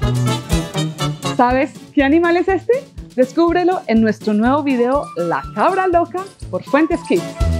¿Sabes qué animal es este? Descúbrelo en nuestro nuevo video La Cabra Loca por Fuentes Kids.